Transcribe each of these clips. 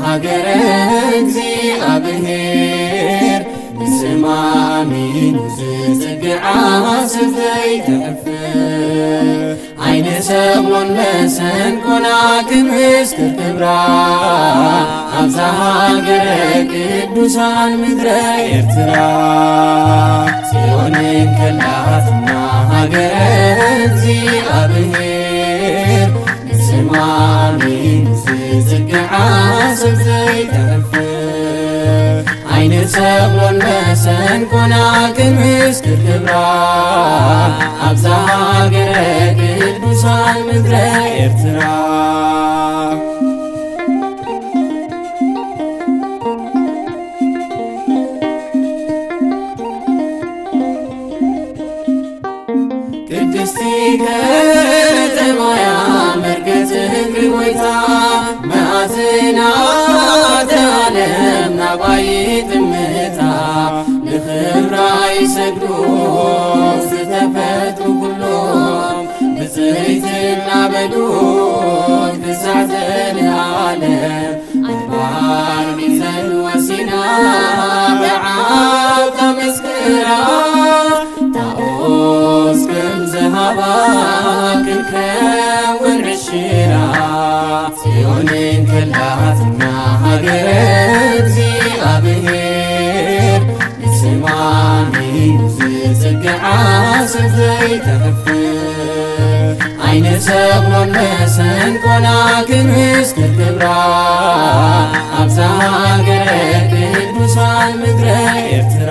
هاجر እግዚአብሔር ስማሚን ዝዝግዓ ስፈይ ተፈ አይነ ሰሞን ለሰንቆና ክምስክር ክብራ አብዛ ሀገረ ቅዱሳን ምድረ ኤርትራ ጽዮንን ከላትና ሀገረ እግዚአብሔር ስማሚን ዝዝግዓ ስፈይ ተፈ አይነ ሰሞን ለሰንቆና ክምስክር ክብራ አብዛ ሀገረ ቅዱሳን ምድረ ኤርትራ ቅድስቲ ከተማያ መርገጽ እግሪ ሞይታ መዓዝናት ዓለም ናባይ ጥምታ ለክብራ ይሰግዱ ዝተፈጥሩ ኩሎም ብፅይትና በሉት ክሳዕ ዘለዓለም ኣድባር ሚዘን ወሲና ብዓውታ መስክራ ታኦስ ከም ዝሃባ ክንከውን ዕሽራ ጽዮንን ከላትና ሃገረ እግዚአብሔር ስማሚን ዝዝግዓ ስፈይ ተፈ አይነ ሰሞን ለሰንቆና ክምስክር ክብራ አብዛ ሀገረ ቅዱሳን ምድረ ኤርትራ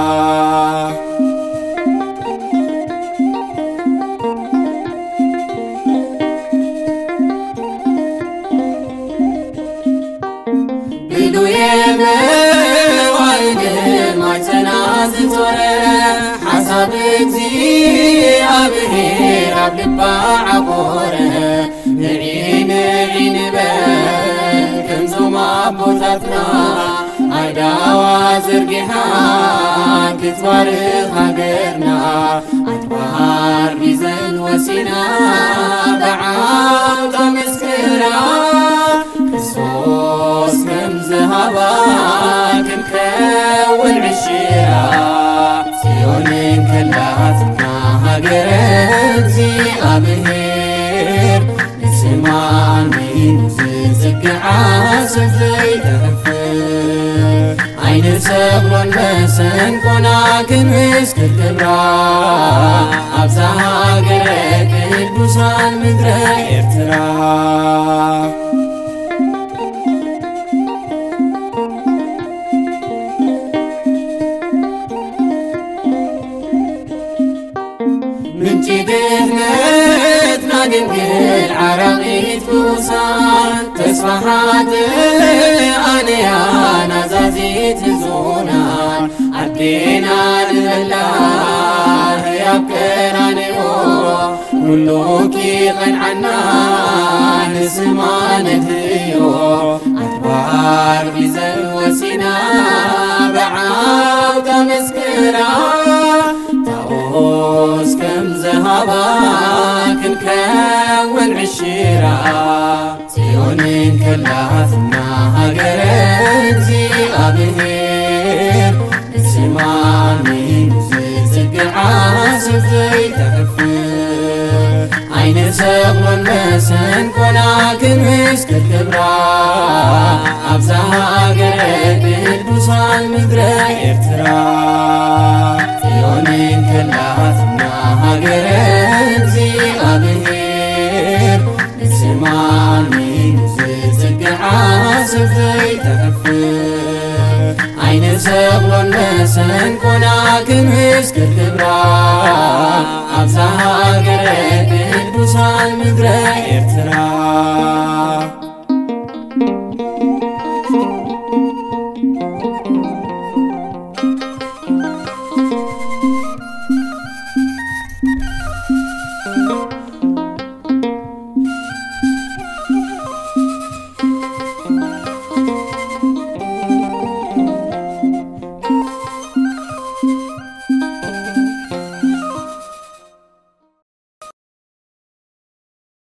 حسب እግዚአብሔር ኣብ ልባ ዓቆረ ንዒን በል ከምዞም ኣቦታትና ኣዳዋ ዘርጊሓ ክትባርኽ ሃገርና ኣድባር ሚዘን ወሲና ብዓውታ መስክራ ክርስቶስ ከም ዝሃባ ክንከውን ዕሽራ ጽዮንን ከላትና ሃገረ እግዚአብሔር ስማሚን ዝዝግዓ ስፈይ ተፈ አይነ ሰሞን ለሰንቆና ክምስክር ክብራ አብዛ ሀገረ ቅዱሳን ምድረ ኤርትራ ምንጭ ድህነት ናድንግል ዓራቂት ኩሳን ተስፋሓት ኣነያ ናዛዚት ህዙናን ኣዴና ንበላ ህያብ ቀራንዮ ኩሉ ኪቐንዓና ንስማ ነድህዮ ኣድባር ሚዘን ወሲና ብዓውታ መስክራ ታኦስ ከም ዝሃባ ክንከውን ዕሽራ ጽዮንን ከላትና ሃገረ እግዚአብሔር ስማሚን ዝዝግዓ ስፈይ ተፈ አይነ ሰሞን ለሰንቆና ክምስክር ክብራ አብዛ ሀገረ ቅዱሳን ምድረ ኤርትራ ጽዮንን ከላትና ሃገረ እግዚአብሔር ስማሚን ዝዝግዓ ስፈይ ተፈ አይነ ሰሞን ለሰንቆና ክምስክር ክብራ